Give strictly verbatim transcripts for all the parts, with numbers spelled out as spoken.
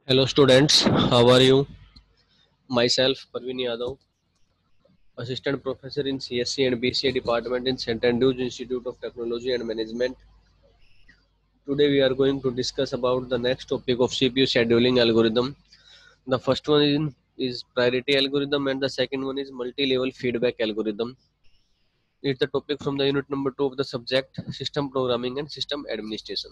Hello students, how are you? Myself Parveen Yadav, Assistant Professor in C S C and B C A Department in Saint Andrews Institute of Technology and Management. Today we are going to discuss about the next topic of C P U scheduling algorithm. The first one is, is priority algorithm and the second one is multi-level feedback algorithm. It's the topic from the unit number two of the subject system programming and system administration.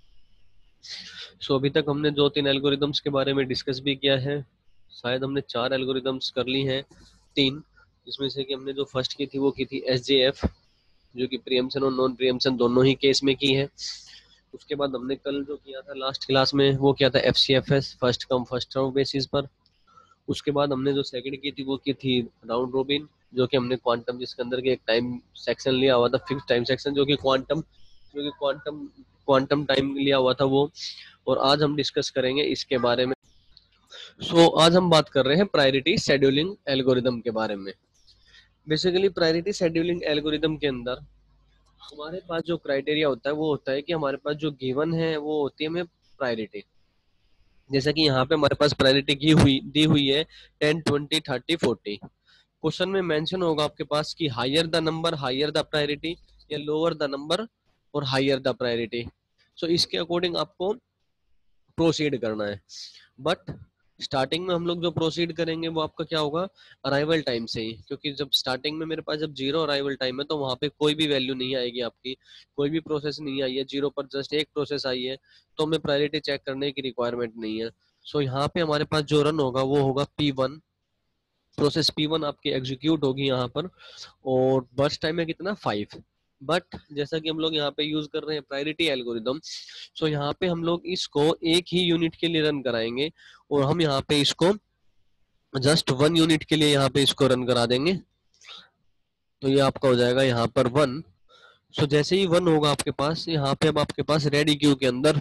So so, अभी तक हमने दो तीन algorithms के बारे में discuss भी किया है. शायद हमने चार एल्गोरिदम्स कर ली हैं, तीन, जिसमें से कि हमने जो फर्स्ट की थी वो की थी एस जे एफ, जो कि प्रियम्पशन और नॉन प्रियम्पशन दोनों ही केस में की है. उसके बाद हमने कल जो किया था लास्ट क्लास में वो किया था F C F S, first come first serve basis पर. उसके बाद हमने जो सेकंड की थी वो की थी राउंड रोबिन, जो कि हमने क्वांटम, जिसके अंदर के एक टाइम सेक्शन लिया हुआ था, फिक्स टाइम सेक्शन, जो कि क्वांटम जो कि क्वांटम क्वांटम टाइम लिया हुआ था वो. और आज हम डिस्कस करेंगे इसके बारे में. सो so, आज हम बात कर रहे हैं प्रायोरिटी शेड्यूलिंग एल्गोरिदम के बारे में. बेसिकली प्रायोरिटी शेड्यूलिंग एल्गोरिदम के अंदर हमारे पास जो क्राइटेरिया होता है वो होता है कि हमारे पास जो गिवन है वो होती है हमें प्रायोरिटी. जैसा कि यहाँ पे हमारे पास प्रायोरिटी की हुई दी हुई है ten twenty thirty forty. Question में मेंशन होगा आपके पास कि higher the number higher the priority या लोअर द नंबर और हायर द प्रायोरिटी. सो इसके अकॉर्डिंग आपको प्रोसीड करना है. बट स्टार्टिंग में हम लोग जो प्रोसीड करेंगे वो आपका क्या होगा, अराइवल टाइम से ही, क्योंकि जब स्टार्टिंग में मेरे पास जब जीरो अराइवल टाइम है तो वहां पे कोई भी वैल्यू नहीं आएगी, आपकी कोई भी प्रोसेस नहीं आई है, जीरो पर जस्ट एक प्रोसेस आई है, तो हमें प्रायोरिटी चेक करने की रिक्वायरमेंट नहीं है. सो so, यहाँ पे हमारे पास जो रन होगा वो होगा P one. Process P one आपकी एग्जीक्यूट होगी यहाँ पर और बर्स्ट टाइम है कितना, फाइव. बट जैसा कि हम लोग यहाँ पे यूज कर रहे हैं प्रायोरिटी एल्गोरिदम, सो यहाँ पे हम लोग इसको एक ही यूनिट के लिए रन कराएंगे और हम यहाँ पे इसको जस्ट वन यूनिट के लिए यहाँ पे इसको रन करा देंगे. तो ये आपका हो जाएगा यहाँ पर वन. सो जैसे ही वन होगा आपके पास, यहाँ पे अब आपके पास रेडी क्यू के अंदर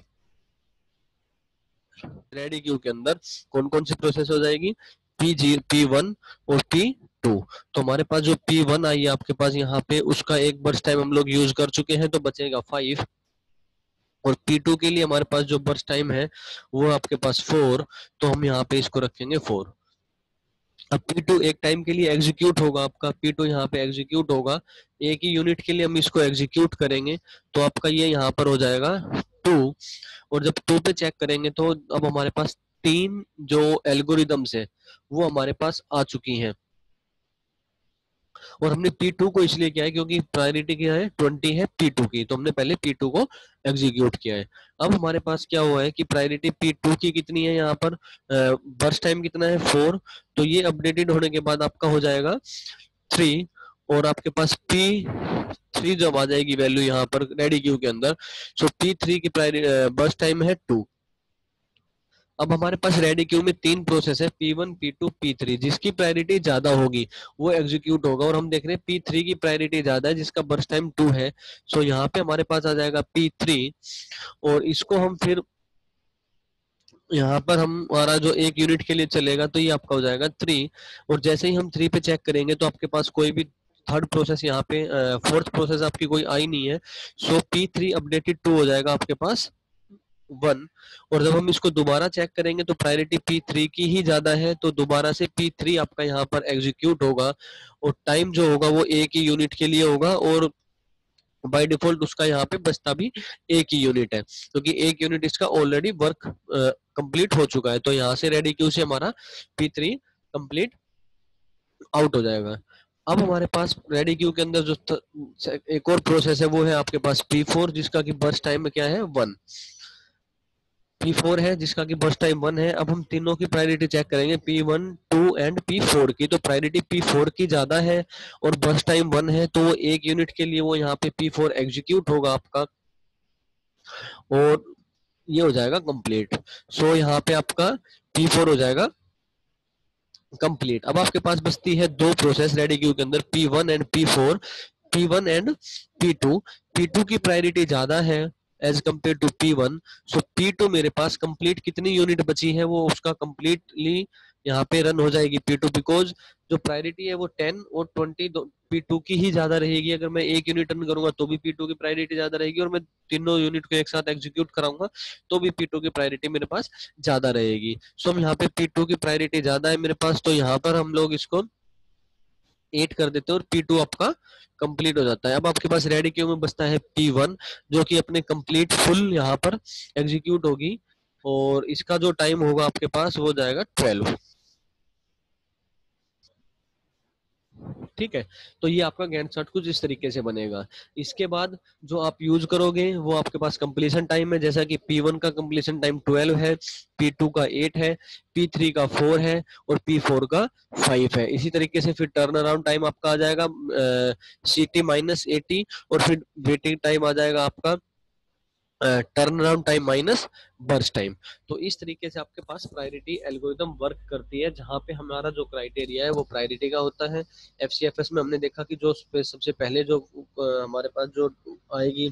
रेडी क्यू के अंदर कौन कौन सी प्रोसेस हो जाएगी, पी जी पी वन और पी टू. तो हमारे पास जो पी वन आई है आपके पास यहाँ पे, उसका एक बर्स्ट टाइम हम लोग यूज कर चुके हैं तो बचेगा फाइव. और पी टू के लिए हमारे पास जो बर्स्ट टाइम है वो आपके पास फोर, तो हम यहाँ पे इसको रखेंगे फोर. अब पी टू एक टाइम के लिए एग्जीक्यूट होगा आपका, पी टू यहाँ पे एग्जीक्यूट होगा, एक ही यूनिट के लिए हम इसको एग्जीक्यूट करेंगे तो आपका ये यहाँ पर हो जाएगा टू. और जब टू पे चेक करेंगे तो अब हमारे पास तीन जो एल्गोरिदम्स है वो हमारे पास आ चुकी हैं. और हमने पी टू को इसलिए किया है क्योंकि प्रायोरिटी क्या है, ट्वेंटी है पी टू की, तो हमने पहले पी टू को एग्जीक्यूट किया है. अब हमारे पास क्या हुआ है कि प्रायोरिटी पी टू की कितनी है, यहाँ पर बर्स्ट टाइम कितना है, फोर. तो ये अपडेटेड होने के बाद आपका हो जाएगा थ्री. और आपके पास पी थ्री जब आ जाएगी वैल्यू यहाँ पर रेडी क्यू के अंदर, सो पी थ्री की बर्स्ट टाइम है टू. अब हमारे पास रेडी क्यू में तीन प्रोसेस है, P one, P two, P three. जिसकी प्रायोरिटी ज्यादा होगी वो एग्जीक्यूट होगा और हम देख रहे हैं पी थ्री की प्रायोरिटी ज्यादा है जिसका बर्स्ट टाइम टू है. सो यहाँ पे हमारे पास आ जाएगा पी थ्री और इसको हम फिर यहाँ पर हमारा जो एक यूनिट के लिए चलेगा तो ये आपका हो जाएगा थ्री. और जैसे ही हम थ्री पे चेक करेंगे तो आपके पास कोई भी थर्ड प्रोसेस यहाँ पे फोर्थ प्रोसेस आपकी कोई आई नहीं है. So P three updated to हो जाएगा आपके पास वन. और जब हम इसको दोबारा चेक करेंगे तो प्रायोरिटी पी थ्री की ही ज्यादा है, तो दोबारा से पी थ्री आपका यहाँ पर एग्जीक्यूट होगा और टाइम जो होगा वो एक ही यूनिट के लिए होगा और बाय डिफॉल्ट उसका यहाँ पे बचता भी एक ही यूनिट है क्योंकि तो एक यूनिट इसका ऑलरेडी वर्क कंप्लीट हो चुका है. तो यहाँ से रेडी क्यू से हमारा पी थ्री कंप्लीट आउट हो जाएगा. अब हमारे पास रेडी क्यू के अंदर जो एक और प्रोसेस है वो है आपके पास पी फोर, जिसका की बर्स्ट टाइम क्या है, वन. पी फोर है जिसका की बर्स्ट टाइम वन है. अब हम तीनों की प्रायोरिटी चेक करेंगे, P one, two and P four की. तो प्रायोरिटी पी फोर की ज्यादा है और बर्स्ट टाइम वन है, तो एक यूनिट के लिए वो यहाँ पे पी फोर एग्जीक्यूट होगा आपका और ये हो जाएगा कंप्लीट. सो यहाँ पे आपका पी फोर हो जाएगा कंप्लीट. अब आपके पास बचती है दो प्रोसेस रेडी क्यू के अंदर, P one and P four, P one and P two. P two की प्रायोरिटी ज्यादा है as compare to P one. So P two मेरे पास कंप्लीट कितनी यूनिट बची है, वो उसका कंप्लीटली यहाँ पे रन हो जाएगी पी टू, बिकॉज जो प्रायोरिटी है वो टेन और ट्वेंटी पी टू की ही ज्यादा रहेगी। अगर मैं एक यूनिट रन करूंगा तो भी पी टू की प्रायोरिटी ज्यादा रहेगी, और मैं तीनों यूनिट को एक साथ एग्जीक्यूट कराऊंगा तो भी पी टू की प्रायोरिटी मेरे पास ज्यादा रहेगी। सो हम यहाँ पे पी टू की प्रायोरिटी ज्यादा है मेरे पास, तो यहाँ पर हम लोग इसको एट कर देते हैं और पी टू आपका कंप्लीट हो जाता है। अब आपके पास रेडी क्यू में बचता है पी वन, जो कि अपने कंप्लीट फुल यहाँ पर एग्जीक्यूट होगी, और इसका जो टाइम होगा आपके पास वो जाएगा ट्वेल्व। ठीक है, तो ये आपका गैंट चार्ट कुछ इस तरीके से बनेगा। इसके बाद जो आप यूज करोगे वो आपके पास कंप्लीशन टाइम है, जैसा कि पी वन का कंप्लीशन टाइम ट्वेल्व है, पी टू का एट है, पी थ्री का फोर है और पी फोर का फाइव है। इसी तरीके से फिर टर्न अराउंड टाइम आपका आ जाएगा सी टी माइनस एटी, और फिर वेटिंग टाइम आ जाएगा आपका turn around time minus burst time. तो इस तरीके से आपके पास प्रायोरिटी एल्गोरिदम वर्क करती है, जहां पे हमारा जो क्राइटेरिया है वो प्रायोरिटी का होता है। एफसीएफएस में हमने देखा कि जो सबसे पहले जो अ, हमारे पास जो आएगी,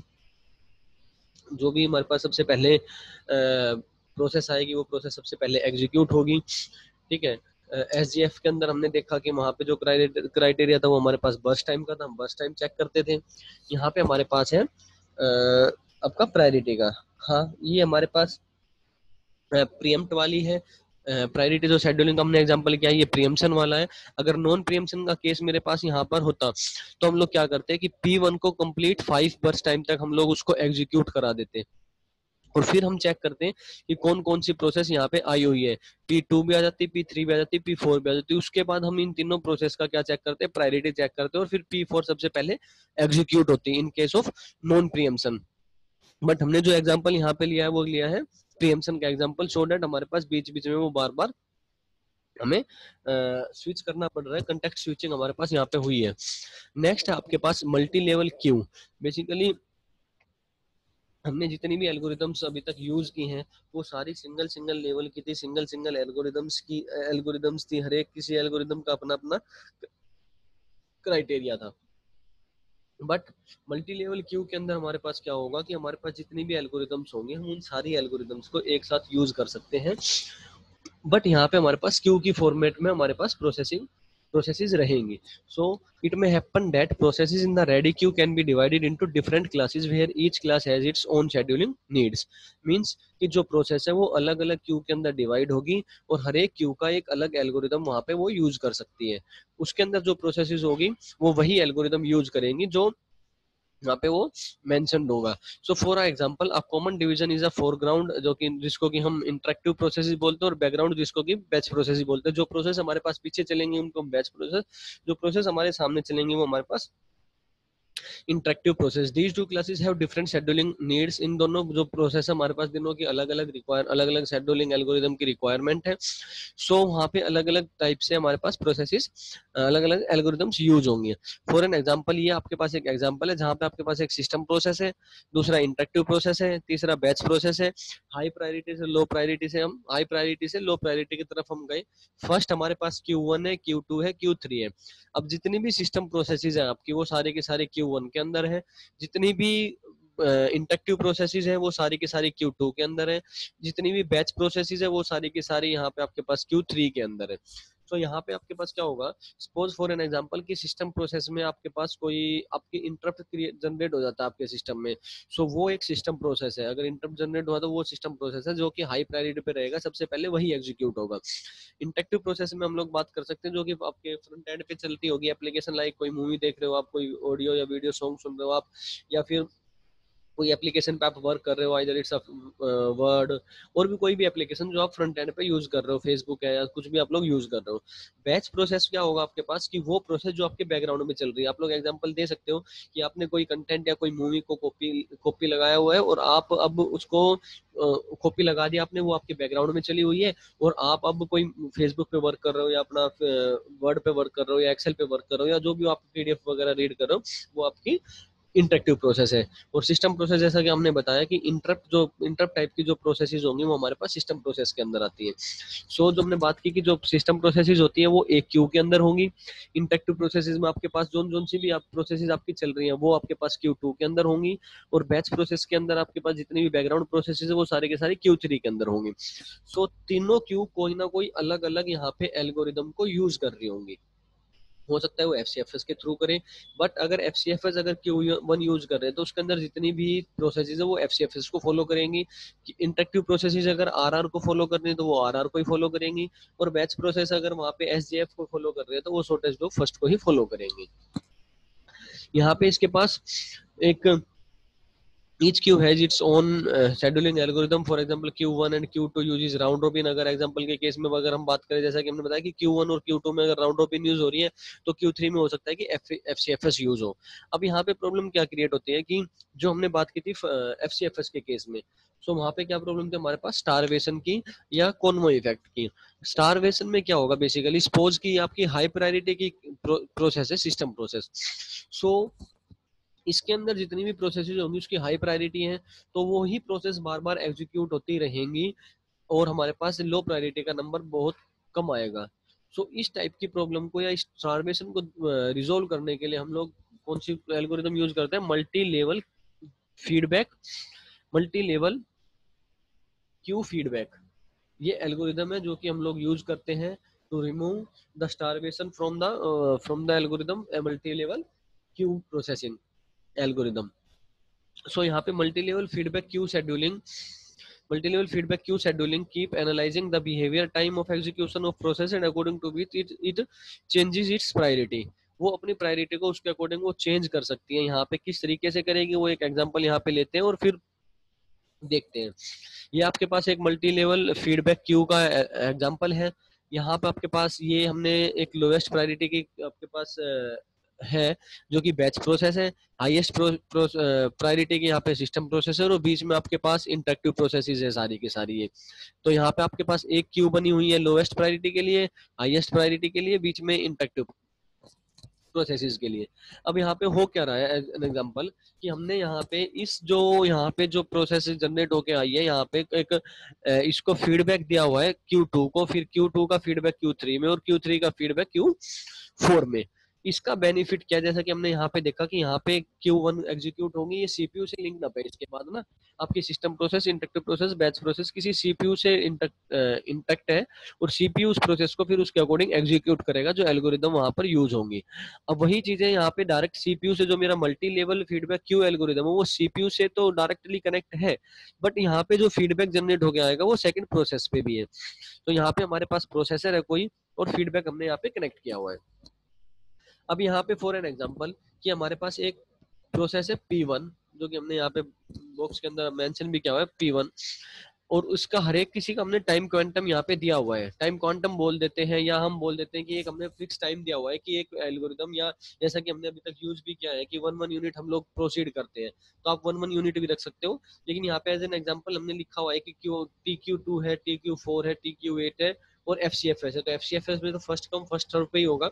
जो भी हमारे पास सबसे पहले प्रोसेस आएगी वो प्रोसेस सबसे पहले एग्जीक्यूट होगी। ठीक है, एस जी एफ के अंदर हमने देखा कि वहां पे जो क्राइटेरिया था वो हमारे पास बर्स्ट टाइम का था, हम बर्स्ट टाइम चेक करते थे। यहाँ पे हमारे पास है अ, आपका प्रायोरिटी का। हाँ, ये हमारे पास प्रीएम्प्ट वाली है प्रायोरिटी, जो शेड्यूलिंग का हमने एग्जांपल किया ये प्रीएम्पशन वाला है। अगर नॉन प्रीएम्पशन का केस मेरे पास यहाँ पर होता तो हम लोग क्या करते हैं कि पी वन को कंप्लीट फाइव बर्स्ट टाइम तक हम लोग उसको एग्जीक्यूट करा देते, और फिर हम चेक करते हैं कि कौन कौन सी प्रोसेस यहाँ पे आई हुई है। पी टू भी आ जाती, पी थ्री भी आ जाती, पी फोर भी आ जाती। उसके बाद हम इन तीनों प्रोसेस का क्या चेक करते हैं, प्रायोरिटी चेक करते हैं, और फिर पी फोर सबसे पहले एग्जीक्यूट होती है in case of non preemption. But हमने जो एग्जांपल यहाँ पे लिया है वो लिया है प्रीएम्पशन का एग्जांपल, सो दैट हमारे पास बीच बीच में वो बार बार हमें स्विच करना पड़ रहा है, कंटेक्ट स्विचिंग हमारे पास यहाँ पे हुई है। नेक्स्ट है आपके पास मल्टी लेवल क्यू। बेसिकली हमने जितनी भी एल्गोरिदम्स अभी तक यूज की हैं वो सारी सिंगल सिंगल लेवल की थी, सिंगल सिंगल एल्गोरिदम्स की एल्गोरिदम्स थी। हर एक किसी एल्गोरिदम का अपना अपना क्राइटेरिया था। बट मल्टी लेवल क्यू के अंदर हमारे पास क्या होगा कि हमारे पास जितनी भी एल्गोरिदम्स होंगे हम उन सारी एल्गोरिदम्स को एक साथ यूज कर सकते हैं। बट यहाँ पे हमारे पास क्यू की फॉर्मेट में हमारे पास प्रोसेसिंग processes रहेंगी। So it may happen that processes in the ready queue can be divided into different classes where each class has its own scheduling needs. Means कि जो प्रोसेस है वो अलग अलग क्यू के अंदर डिवाइड होगी, और हर एक क्यू का एक अलग एल्गोरिदम वहाँ पे वो यूज कर सकती है। उसके अंदर जो प्रोसेसेस होगी वो वही एल्गोरिदम यूज करेंगी जो यहाँ पे वो मेंशन्ड होगा। So for example a common division is a foreground, जो कि जिसको कि हम इंटरेक्टिव प्रोसेस बोलते हैं, और बैकग्राउंड जिसको कि बैच प्रोसेस बोलते हैं। जो प्रोसेस हमारे पास पीछे चलेंगे उनको बैच प्रोसेस, जो प्रोसेस हमारे सामने चलेंगे वो हमारे पास interactive process. These two classes have different scheduling needs. इन दोनों जो प्रोसेस हमारे पास दोनों की अलग अलग रिक्वायर अलग अलग शेड्यूलिंग एल्गोरिदम की रिक्वायरमेंट है। सो so, वहाँ पे अलग अलग टाइप से हमारे पास प्रोसेसेस अलग अलग एल्गोरिदम्स यूज होंगे। फॉर एन एग्जांपल, ये आपके पास एक एग्जांपल है जहाँ पे आपके पास एक सिस्टम प्रोसेस है, दूसरा इंटरेक्टिव प्रोसेस है, तीसरा बैच प्रोसेस है। हाई प्रायोरिटी से लो प्रायोरिटी से हम हाई प्रायोरिटी से लो प्रायोरिटी की तरफ हम गए। फर्स्ट हमारे पास क्यू वन है, क्यू टू है, क्यू थ्री है। अब जितनी भी सिस्टम प्रोसेसेस हैं आपकी वो सारे के सारे क्यू वन के अंदर है, जितनी भी इंटरेक्टिव प्रोसेसेस हैं वो सारी की सारी क्यू टू के अंदर है, जितनी भी बैच प्रोसेसेस है वो सारी की सारी यहाँ पे आपके पास क्यू थ्री के अंदर है। तो यहाँ पे आपके पास क्या होगा, सपोज फॉर एन एग्जांपल कि सिस्टम प्रोसेस में आपके पास कोई आपकी इंटरप्ट जनरेट हो जाता है आपके सिस्टम में। सो वो एक सिस्टम प्रोसेस है, अगर इंटरप्ट जनरेट हुआ तो वो सिस्टम प्रोसेस है जो कि हाई प्रायोरिटी पे रहेगा, सबसे पहले वही एग्जीक्यूट होगा। इंटरेक्टिव प्रोसेस में हम लोग बात कर सकते हैं जो कि आपके फ्रंट एंड पे चलती होगी एप्लीकेशन, लाइक कोई मूवी देख रहे हो आप, कोई ऑडियो या वीडियो सॉन्ग सुन रहे हो आप, या फिर कोई एप्लीकेशन पे आप वर्क कर रहे हो, आइदर इट्स वर्ड, और भी कोई भी एप्लीकेशन जो आप फ्रंट एंड पे यूज कर रहे हो, फेसबुक है या कुछ भी आप लोग यूज कर रहे हो। बैच प्रोसेस क्या होगा आपके पास कि वो प्रोसेस जो आपके बैकग्राउंड में चल रही है। आप लोग एग्जांपल दे सकते हो कि आपने कोई कंटेंट या कोई मूवी को कॉपी कॉपी लगाया हुआ है, और आप अब उसको कॉपी लगा दिया आपने, वो आपके बैकग्राउंड में चली हुई है, और आप अब कोई फेसबुक पे वर्क कर रहे हो या अपना वर्ड पे वर्क कर रहे हो या एक्सेल पे वर्क कर रहे हो या जो भी आप पीडीएफ वगैरह रीड कर रहे हो वो आपकी इंटरेक्टिव प्रोसेस है। और सिस्टम प्रोसेस जैसा कि हमने बताया कि इंटरप्ट जो इंटरप्ट टाइप की जो प्रोसेसेस होंगी वो हमारे पास सिस्टम प्रोसेस के अंदर आती है। सो so, जो हमने बात की कि जो सिस्टम प्रोसेसेस होती है वो एक क्यू के अंदर होंगी। इंटरेक्टिव प्रोसेसेस में आपके पास जोन जोन सी भी आप प्रोसेसेस आपकी चल रही हैं वो आपके पास क्यू टू के अंदर होंगी। और बैच प्रोसेस के अंदर आपके पास जितनी भी बैकग्राउंड प्रोसेसेस है वो सारे के सारे क्यू थ्री के अंदर होंगी। सो so, तीनों क्यू कोई ना कोई अलग अलग यहाँ पे एल्गोरिदम को यूज कर रही होंगी। हो सकता है वो एफ सी एफ एस के थ्रू करें, बट अगर एफ सी एफ एस अगर क्यू वन यूज कर रहे हैं तो उसके अंदर जितनी भी प्रोसेसेस है वो एफ सी एफ एस को फॉलो करेंगी। इंटरेक्टिव प्रोसेसेस अगर आर आर को फॉलो कर रही है तो वो आर आर को ही फॉलो करेंगी। और बैच प्रोसेस अगर वहाँ पे एस जे एफ को फॉलो कर रहे हैं तो वो शॉर्टेज दो फर्स्ट को ही फॉलो करेंगे। यहाँ पे इसके पास एक each queue has its own uh, scheduling algorithm. For example queue one and queue two uses round robin। अगर एग्जांपल के केस में अगर हम बात करें जैसा कि हमने बताया कि क्यू वन और क्यू टू में अगर राउंड रॉबिन यूज हो रही है तो क्यू थ्री में हो सकता है कि F C F S use हो। अब यहाँ पे प्रॉब्लम क्या क्रिएट होती है कि जो हमने बात की थी एफ सी एफ एस के केस में, सो so, वहां पे क्या प्रॉब्लम थी हमारे पास स्टारवेशन की या कॉन्वो इफेक्ट की। स्टारवेशन में क्या होगा बेसिकली, सपोज की आपकी हाई प्रायोरिटी की प्रोसेस है सिस्टम प्रोसेस। सो इसके अंदर जितनी भी प्रोसेसेस होंगी उसकी हाई प्रायोरिटी है तो वो ही प्रोसेस बार बार एग्जीक्यूट होती रहेंगी और हमारे पास लो प्रायोरिटी का नंबर बहुत कम आएगा। सो so, इस टाइप की प्रॉब्लम को या इस स्टारवेशन को रिजोल्व करने के लिए हम लोग कौन सी एल्गोरिदम यूज करते हैं, multi level feedback, multi level queue feedback. ये एल्गोरिदम है जो कि हम लोग यूज करते हैं to remove the starvation from the from the algorithm multi level queue processing algorithm. So यहाँ पे multi level feedback queue scheduling, multi level feedback queue scheduling keep analysing the behaviour time of execution of process and according to which it it changes its priority. वो अपनी priority को उसके according वो change कर सकती है। यहाँ पे किस तरीके से करेगी वो एक एग्जांपल यहाँ पे लेते हैं और फिर देखते हैं। ये आपके पास एक मल्टी लेवल फीडबैक क्यू का एग्जांपल है। यहाँ पे आपके पास ये हमने एक लोएस्ट प्रायोरिटी की आपके पास है जो कि बैच प्रोसेस है, हाईएस्ट प्रायोरिटी की यहाँ पे सिस्टम प्रोसेस है और बीच में आपके पास इंटरेक्टिव प्रोसेसेस है सारी की सारी है। तो यहाँ पे आपके पास एक क्यू बनी हुई है लोएस्ट प्रायोरिटी के लिए, हाईएस्ट प्रायोरिटी के लिए, बीच में इंटरेक्टिव प्रोसेसेस के लिए। अब यहाँ पे हो क्या रहा है एज एन एग्जांपल कि हमने यहाँ पे इस जो यहाँ पे जो प्रोसेस जनरेट होके आई है यहाँ पे एक इसको फीडबैक दिया हुआ है क्यू टू को, फिर क्यू टू का फीडबैक क्यू थ्री में और क्यू थ्री का फीडबैक क्यू फोर में। इसका बेनिफिट क्या, जैसा कि हमने यहाँ पे देखा कि यहाँ पे क्यू वन एग्जीक्यूट होगी, ये सीपीयू से लिंक अप है। इसके बाद ना आपकी system process, interactive process, batch process किसी सीपीयू से इंटरेक्ट है और सीपीयू उस प्रोसेस को फिर उसके अकॉर्डिंग एग्जीक्यूट करेगा जो एल्गोरिदम वहां पर यूज होंगी। अब वही चीजें यहाँ पे डायरेक्ट सीपीयू से जो मेरा multi level feedback queue algorithm है वो सीपीयू से तो डायरेक्टली कनेक्ट है, बट यहाँ पे जो फीडबैक जनरेट हो गया आएगा वो सेकंड प्रोसेस पे भी है। तो यहाँ पे हमारे पास प्रोसेसर है कोई और फीडबैक हमने यहाँ पे कनेक्ट किया हुआ है। अब यहाँ पे फॉर एन एग्जांपल कि हमारे पास एक प्रोसेस है पी वन जो कि हमने यहाँ पे बॉक्स के अंदर मेंशन भी किया हुआ है पी वन, और उसका हर एक किसी का हमने टाइम क्वांटम यहाँ पे दिया हुआ है। टाइम क्वांटम बोल देते हैं या हम बोल देते हैं कि एक हमने फिक्स टाइम दिया हुआ है कि एक एल्गोरिदम, या जैसा कि हमने अभी तक यूज भी किया है कि वन वन यूनिट हम लोग प्रोसीड करते हैं, तो आप वन वन यूनिट भी रख सकते हो। लेकिन यहाँ पे एज एन एग्जांपल हमने लिखा हुआ है कि क्यू टी क्यू टू है, टी क्यू फोर है, टी क्यू एट है और एफ सी एफ एस है। तो एफ सी एफ एस में तो फर्स्ट कम फर्स्ट सर्व पे ही होगा।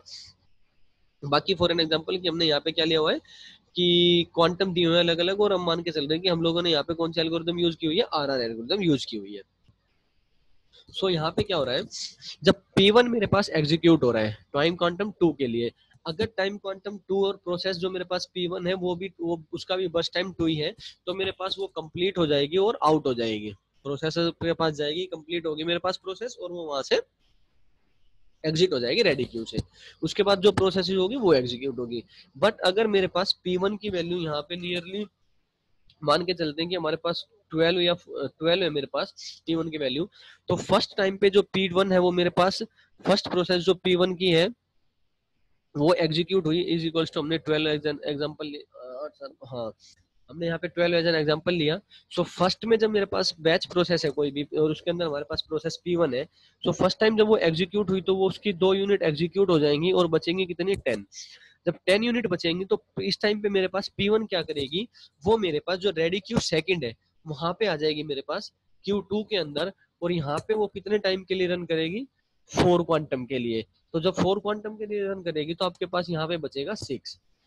बाकी फॉर एन एग्जांपल कि हमने यहाँ पे क्या लिया हुआ है कि क्वांटम दिए हुए हैं अलग अलग और हम मान के चल रहे हैं कि हम लोगों ने यहाँ पे कौन सी एल्गोरिदम यूज की हुई है, आर आर एल्गोरिदम यूज की हुई है। सो so, यहाँ पे क्या हो रहा है, जब पी वन मेरे पास एग्जीक्यूट हो रहा है टाइम क्वांटम टू के लिए, अगर टाइम क्वांटम टू और प्रोसेस जो मेरे पास पी वन है वो भी वो उसका भी बस टाइम टू ही है, तो मेरे पास वो कंप्लीट हो जाएगी और आउट हो जाएगी, प्रोसेसर के पास जाएगी, कंप्लीट होगी मेरे पास प्रोसेस और वो वहां से एग्जिट हो जाएगी रेडी क्यू से। उसके बाद जो प्रोसेस होगी वो एग्जीक्यूट होगी। बट अगर मेरे पास पी वन की वैल्यू यहाँ पे नियरली मान के चलते हैं कि हमारे पास ट्वेल्व या ट्वेल्व है मेरे पास पी वन की वैल्यू, तो फर्स्ट टाइम पे जो पी वन है वो मेरे पास फर्स्ट प्रोसेस जो पी वन की है वो एग्जीक्यूट हुई इज इक्वल्स टू हमने ट्वेल्व एग्जांपल, हाँ हमने यहाँ पे ट्वेल्व एज एन एग्जांपल लिया। सो so, फर्स्ट में जब मेरे पास बैच प्रोसेस है कोई भी और उसके अंदर हमारे पास प्रोसेस पी वन है, सो फर्स्ट टाइम जब वो एग्जीक्यूट हुई तो वो उसकी दो यूनिट एग्जीक्यूट हो जाएंगी और बचेंगी कितनी, टेन। जब टेन यूनिट बचेंगी तो इस टाइम पे मेरे पास पी वन क्या करेगी, वो मेरे पास जो रेडी क्यू सेकंड है वहां पे आ जाएगी मेरे पास क्यू टू के अंदर, और यहाँ पे वो कितने टाइम के लिए रन करेगी, फोर क्वांटम के लिए। तो जब फोर क्वांटम के लिए रन करेगी तो आपके पास यहाँ पे बचेगा सिक्स।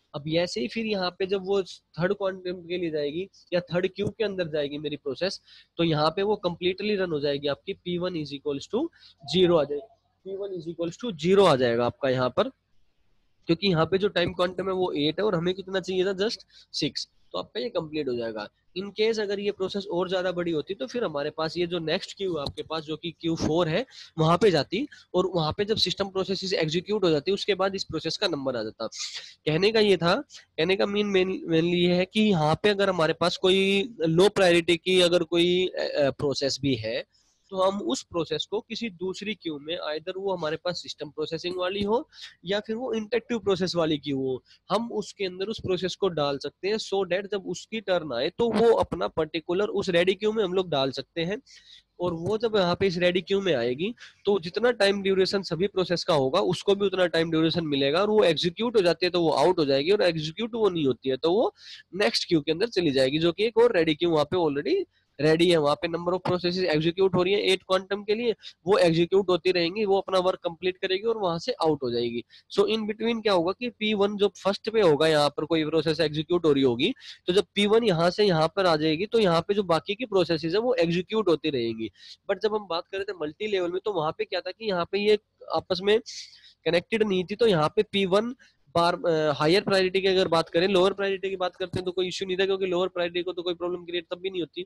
अब ऐसे ही फिर यहाँ पे जब वो थर्ड क्वांटम के लिए जाएगी या थर्ड क्यू के अंदर जाएगी मेरी प्रोसेस, तो यहाँ पे वो कंप्लीटली रन हो जाएगी आपकी, P one is equals to zero आ जाएगी, P one is equals to zero आ जाएगा आपका यहाँ पर, क्योंकि यहाँ पे जो टाइम क्वांटम है वो एट है और हमें कितना चाहिए था, जस्ट सिक्स। तो आपका ये कंप्लीट हो जाएगा। इन केस अगर ये प्रोसेस और ज्यादा बड़ी होती तो फिर हमारे पास ये जो नेक्स्ट क्यू है आपके पास, जो कि क्यू फोर है, वहां पे जाती, और वहां पे जब सिस्टम प्रोसेस एग्जीक्यूट हो जाती उसके बाद इस प्रोसेस का नंबर आ जाता। कहने का ये था, कहने का मीन मेनली ये है कि यहाँ पे अगर हमारे पास कोई लो प्रायोरिटी की अगर कोई प्रोसेस भी है, तो हम उस प्रोसेस को किसी दूसरी क्यू में, आइदर वो हमारे पास सिस्टम प्रोसेसिंग वाली हो या फिर वो इंटरेक्टिव प्रोसेस वाली क्यू हो, हम उसके अंदर उस प्रोसेस को डाल सकते हैं, सो डेट जब उसकी टर्न आए तो वो अपना पर्टिकुलर उस रेडी क्यू में हम लोग डाल सकते हैं। और वो जब यहाँ पे इस रेडी क्यू में आएगी तो जितना टाइम ड्यूरेशन सभी प्रोसेस का होगा उसको भी उतना टाइम ड्यूरेशन मिलेगा, और वो एग्जीक्यूट हो जाती है तो वो आउट हो जाएगी, और एग्जीक्यूट वो नहीं होती है तो वो नेक्स्ट क्यू के अंदर चली जाएगी, जो कि एक और रेडी क्यू वहाँ पे ऑलरेडी रेडी है। वहां पे नंबर ऑफ प्रोसेसेस एग्जीक्यूट हो रही है एट क्वांटम के लिए, वो एग्जीक्यूट होती रहेंगी, वो अपना वर्क कंप्लीट करेगी और वहां से आउट हो जाएगी। सो इन बिटवीन क्या होगा कि पी वन जो फर्स्ट पे होगा, यहाँ पर कोई प्रोसेस एग्जीक्यूट हो रही होगी, तो जब पी वन यहाँ से यहाँ पर आ जाएगी तो यहाँ पे जो बाकी की प्रोसेसेस है वो एग्जीक्यूट होती रहेंगी। बट जब हम बात कर रहे थे मल्टी लेवल में, तो वहां पे क्या था कि यहाँ पे ये आपस में कनेक्टेड नहीं थी, तो यहाँ पे पी वन बार हायर प्रायोरिटी की अगर बात करें, लोअर प्रायोरिटी की बात करते हैं तो कोई इश्यू नहीं था, क्योंकि लोअर प्रायोरिटी को तो कोई प्रॉब्लम क्रिएट तब भी नहीं होती,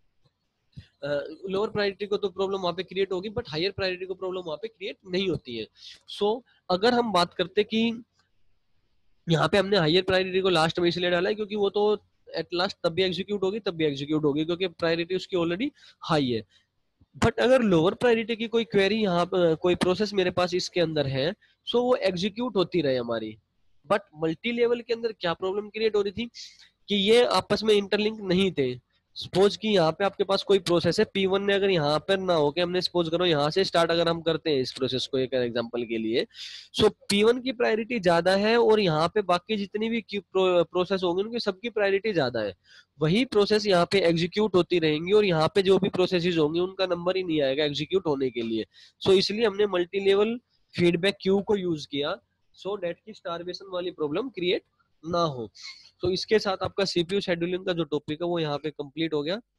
लोअर प्रायोरिटी को तो प्रॉब्लम वहां पे क्रिएट होगी, बट हायर प्रायोरिटी को प्रॉब्लम वहां पे क्रिएट नहीं होती है। सो so, अगर हम बात करते कि यहाँ पे हमने हायर प्रायोरिटी को लास्ट में इसलिए डाला है क्योंकि वो तो एट लास्ट तब भी एग्जीक्यूट होगी तब भी एग्जीक्यूट होगी क्योंकि प्रायोरिटी उसकी ऑलरेडी हाई है। बट अगर लोअर प्रायोरिटी की कोई क्वेरी यहाँ पर कोई प्रोसेस मेरे पास इसके अंदर है, सो वो एग्जीक्यूट होती रहे हमारी। बट मल्टी लेवल के अंदर क्या प्रॉब्लम क्रिएट हो रही थी कि ये आपस में इंटरलिंक नहीं थे। सपोज कि यहाँ पे आपके पास कोई प्रोसेस है पी वन ने, अगर यहाँ पर ना हो के हमने सपोज करो यहाँ से स्टार्ट अगर हम करते हैं इस प्रोसेस को एक एग्जांपल के लिए, सो पी वन की प्रायोरिटी ज्यादा है और यहाँ पे बाकी जितनी भी प्रो, प्रोसेस होंगी उनकी सबकी प्रायोरिटी ज्यादा है। वही प्रोसेस यहाँ पे एग्जीक्यूट होती रहेंगी और यहाँ पे जो भी प्रोसेसेस होंगी उनका नंबर ही नहीं आएगा एग्जीक्यूट होने के लिए। सो so, इसलिए हमने मल्टी लेवल फीडबैक क्यू को यूज किया, सो डेट की स्टारवेशन वाली प्रॉब्लम क्रिएट ना हो। तो इसके साथ आपका सीपीयू शेड्यूलिंग का जो टॉपिक है वो यहाँ पे कंप्लीट हो गया।